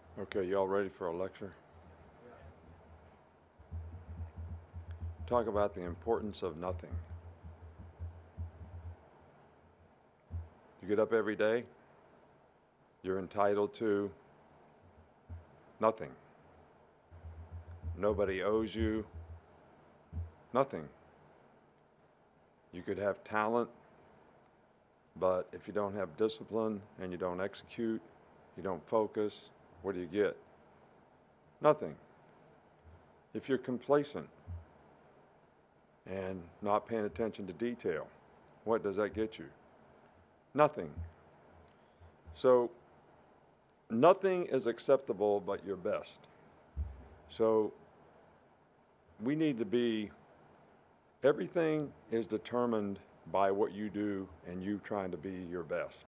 Okay, y'all ready for a lecture? Talk about the importance of nothing. You get up every day, you're entitled to nothing. Nobody owes you nothing. You could have talent, but if you don't have discipline and you don't execute, you don't focus, what do you get? Nothing. If you're complacent and not paying attention to detail, what does that get you? Nothing. So nothing is acceptable but your best. So we need to be, everything is determined by what you do and you trying to be your best.